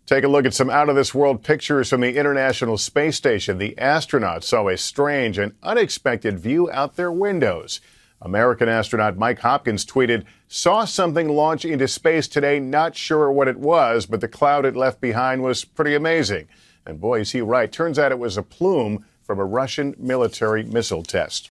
Take a look at some out-of-this-world pictures from the International Space Station. The astronauts saw a strange and unexpected view out their windows. American astronaut Mike Hopkins tweeted, "Saw something launch into space today, not sure what it was, but the cloud it left behind was pretty amazing." And boy, is he right. Turns out it was a plume from a Russian military missile test.